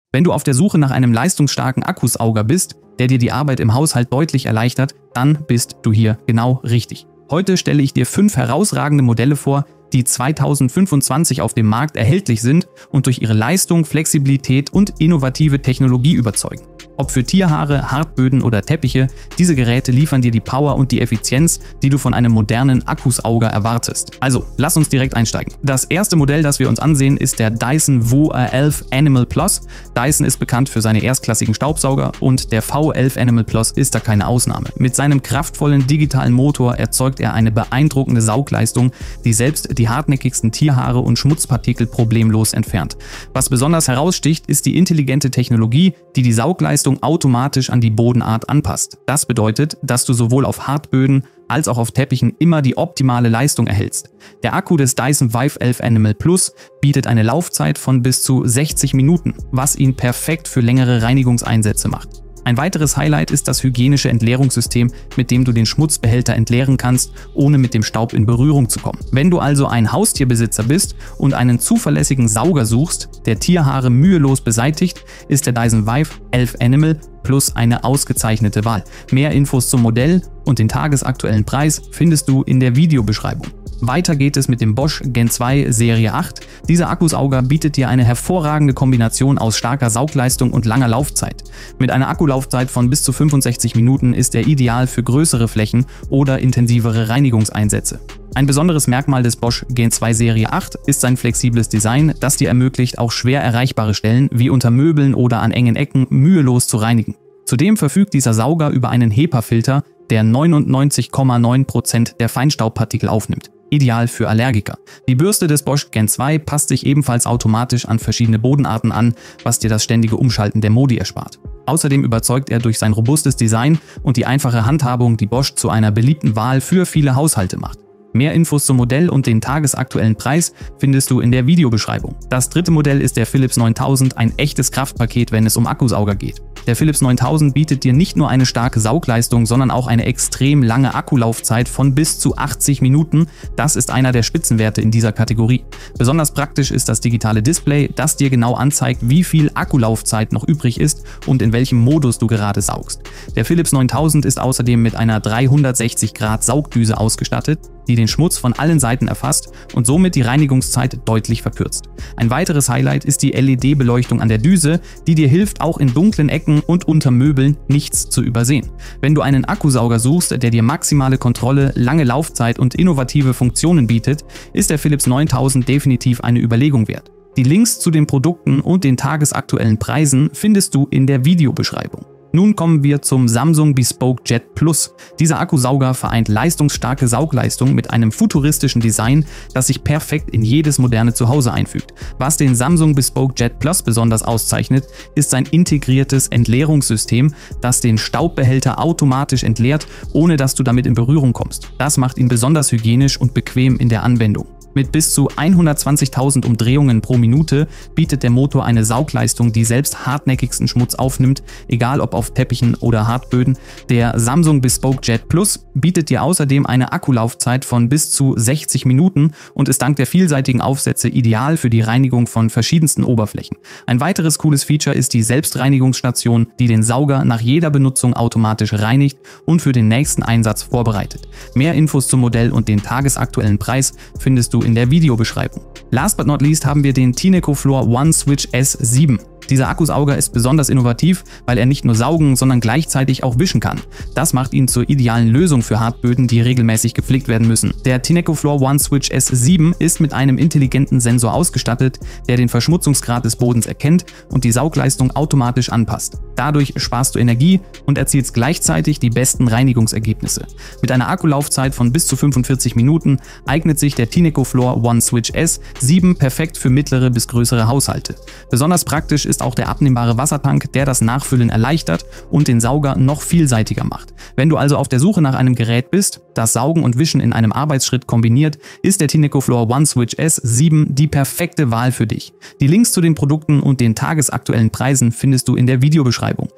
Wenn du auf der Suche nach einem leistungsstarken Akkusauger bist, der dir die Arbeit im Haushalt deutlich erleichtert, dann bist du hier genau richtig. Heute stelle ich dir 5 herausragende Modelle vor, die 2025 auf dem Markt erhältlich sind und durch ihre Leistung, Flexibilität und innovative Technologie überzeugen. Ob für Tierhaare, Hartböden oder Teppiche, diese Geräte liefern dir die Power und die Effizienz, die du von einem modernen Akkusauger erwartest. Also, lass uns direkt einsteigen. Das erste Modell, das wir uns ansehen, ist der Dyson VO11 Animal Plus. Dyson ist bekannt für seine erstklassigen Staubsauger und der V11 Animal Plus ist da keine Ausnahme. Mit seinem kraftvollen digitalen Motor erzeugt er eine beeindruckende Saugleistung, die selbst die hartnäckigsten Tierhaare und Schmutzpartikel problemlos entfernt. Was besonders heraussticht, ist die intelligente Technologie, die die Saugleistung automatisch an die Bodenart anpasst. Das bedeutet, dass du sowohl auf Hartböden als auch auf Teppichen immer die optimale Leistung erhältst. Der Akku des Dyson VO11 Animal Plus bietet eine Laufzeit von bis zu 60 Minuten, was ihn perfekt für längere Reinigungseinsätze macht. Ein weiteres Highlight ist das hygienische Entleerungssystem, mit dem du den Schmutzbehälter entleeren kannst, ohne mit dem Staub in Berührung zu kommen. Wenn du also ein Haustierbesitzer bist und einen zuverlässigen Sauger suchst, der Tierhaare mühelos beseitigt, ist der Dyson VO11 Animal Plus eine ausgezeichnete Wahl. Mehr Infos zum Modell und den tagesaktuellen Preis findest du in der Videobeschreibung. Weiter geht es mit dem Bosch Gen 2 Serie 8. Dieser Akkusauger bietet dir eine hervorragende Kombination aus starker Saugleistung und langer Laufzeit. Mit einer Akkulaufzeit von bis zu 65 Minuten ist er ideal für größere Flächen oder intensivere Reinigungseinsätze. Ein besonderes Merkmal des Bosch Gen 2 Serie 8 ist sein flexibles Design, das dir ermöglicht, auch schwer erreichbare Stellen wie unter Möbeln oder an engen Ecken mühelos zu reinigen. Zudem verfügt dieser Sauger über einen HEPA-Filter, der 99,9% der Feinstaubpartikel aufnimmt. Ideal für Allergiker. Die Bürste des Bosch Gen 2 passt sich ebenfalls automatisch an verschiedene Bodenarten an, was dir das ständige Umschalten der Modi erspart. Außerdem überzeugt er durch sein robustes Design und die einfache Handhabung, die Bosch zu einer beliebten Wahl für viele Haushalte macht. Mehr Infos zum Modell und den tagesaktuellen Preis findest du in der Videobeschreibung. Das dritte Modell ist der Philips 9000, ein echtes Kraftpaket, wenn es um Akkusauger geht. Der Philips 9000 bietet dir nicht nur eine starke Saugleistung, sondern auch eine extrem lange Akkulaufzeit von bis zu 80 Minuten. Das ist einer der Spitzenwerte in dieser Kategorie. Besonders praktisch ist das digitale Display, das dir genau anzeigt, wie viel Akkulaufzeit noch übrig ist und in welchem Modus du gerade saugst. Der Philips 9000 ist außerdem mit einer 360° Saugdüse ausgestattet, die den Schmutz von allen Seiten erfasst und somit die Reinigungszeit deutlich verkürzt. Ein weiteres Highlight ist die LED-Beleuchtung an der Düse, die dir hilft, auch in dunklen Ecken und unter Möbeln nichts zu übersehen. Wenn du einen Akkusauger suchst, der dir maximale Kontrolle, lange Laufzeit und innovative Funktionen bietet, ist der Philips 9000 definitiv eine Überlegung wert. Die Links zu den Produkten und den tagesaktuellen Preisen findest du in der Videobeschreibung. Nun kommen wir zum Samsung Bespoke Jet Plus. Dieser Akkusauger vereint leistungsstarke Saugleistung mit einem futuristischen Design, das sich perfekt in jedes moderne Zuhause einfügt. Was den Samsung Bespoke Jet Plus besonders auszeichnet, ist sein integriertes Entleerungssystem, das den Staubbehälter automatisch entleert, ohne dass du damit in Berührung kommst. Das macht ihn besonders hygienisch und bequem in der Anwendung. Mit bis zu 120.000 Umdrehungen pro Minute bietet der Motor eine Saugleistung, die selbst hartnäckigsten Schmutz aufnimmt, egal ob auf Teppichen oder Hartböden. Der Samsung Bespoke Jet Plus bietet dir außerdem eine Akkulaufzeit von bis zu 60 Minuten und ist dank der vielseitigen Aufsätze ideal für die Reinigung von verschiedensten Oberflächen. Ein weiteres cooles Feature ist die Selbstreinigungsstation, die den Sauger nach jeder Benutzung automatisch reinigt und für den nächsten Einsatz vorbereitet. Mehr Infos zum Modell und den tagesaktuellen Preis findest du in der Videobeschreibung. Last but not least haben wir den Tinecoflor One Switch S7. Dieser Akkusauger ist besonders innovativ, weil er nicht nur saugen, sondern gleichzeitig auch wischen kann. Das macht ihn zur idealen Lösung für Hartböden, die regelmäßig gepflegt werden müssen. Der Tinecoflor One Switch S7 ist mit einem intelligenten Sensor ausgestattet, der den Verschmutzungsgrad des Bodens erkennt und die Saugleistung automatisch anpasst. Dadurch sparst du Energie und erzielst gleichzeitig die besten Reinigungsergebnisse. Mit einer Akkulaufzeit von bis zu 45 Minuten eignet sich der Tinecoflor One Switch S7 perfekt für mittlere bis größere Haushalte. Besonders praktisch ist auch der abnehmbare Wassertank, der das Nachfüllen erleichtert und den Sauger noch vielseitiger macht. Wenn du also auf der Suche nach einem Gerät bist, das Saugen und Wischen in einem Arbeitsschritt kombiniert, ist der Tinecoflor One Switch S7 die perfekte Wahl für dich. Die Links zu den Produkten und den tagesaktuellen Preisen findest du in der Videobeschreibung.